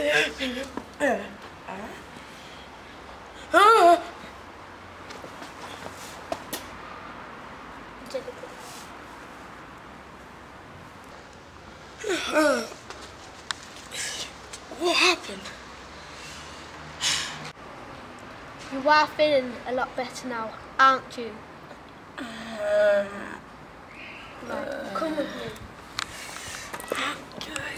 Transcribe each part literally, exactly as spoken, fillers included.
What happened? You are feeling a lot better now, aren't you? Um, Right, uh, come with me. Okay.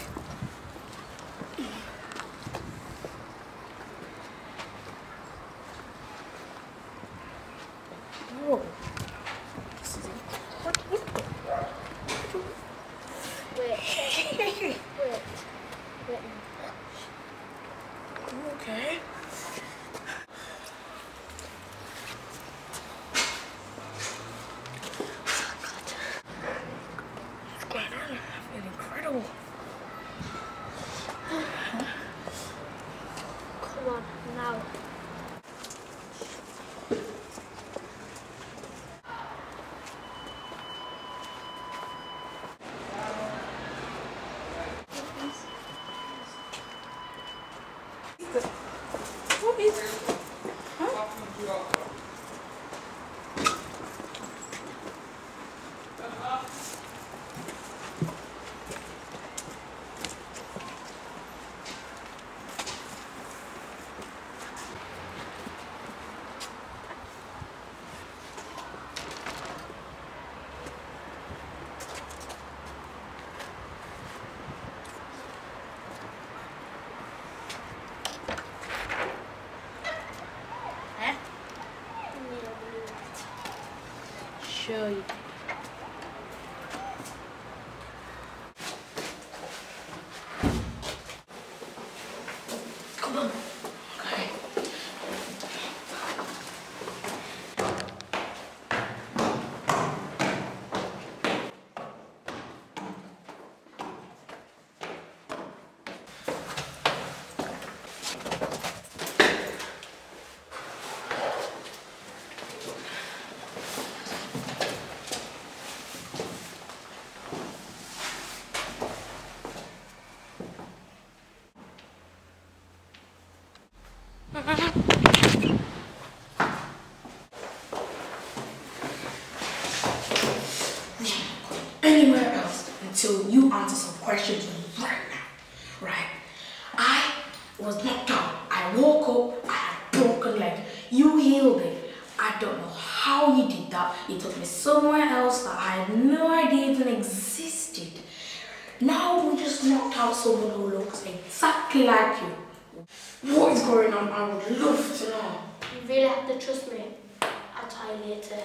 Whoa. This is incredible. Wait. Wait. Wait. Okay. What's going on? I feel incredible. Come on, now. What is it? Huh? Sure you did. Come on. Okay. Anywhere else until you answer some questions right now, right? I was knocked out. I woke up. I had a broken leg. You healed it. I don't know how you did that. You took me somewhere else that I had no idea even existed. Now we just knocked out someone who looks exactly like you. What is going on? I would love to know. You really have to trust me. I'll tell you later.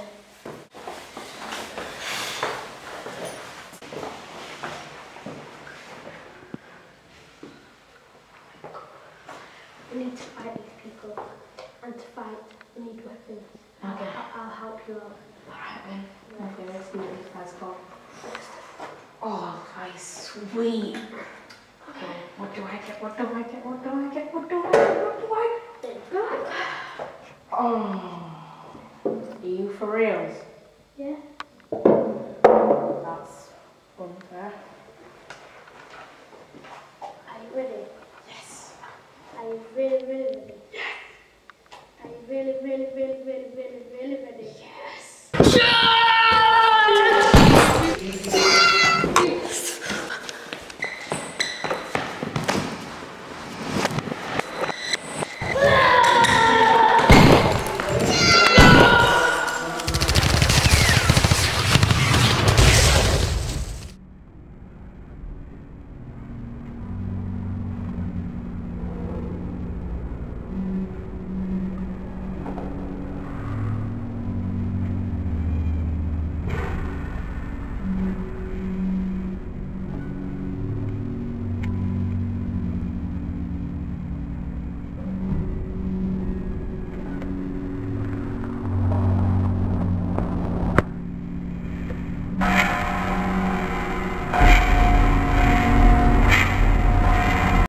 We need to fight these people. And to fight, we need weapons. Okay. I'll, I'll help you out. Alright then. Okay, let's see what these guys got. Oh, guys, sweet. Okay, what do I get? What do I get? What do I get? What do I get? What do I get? Then back. Oh, are you for reals? Yeah.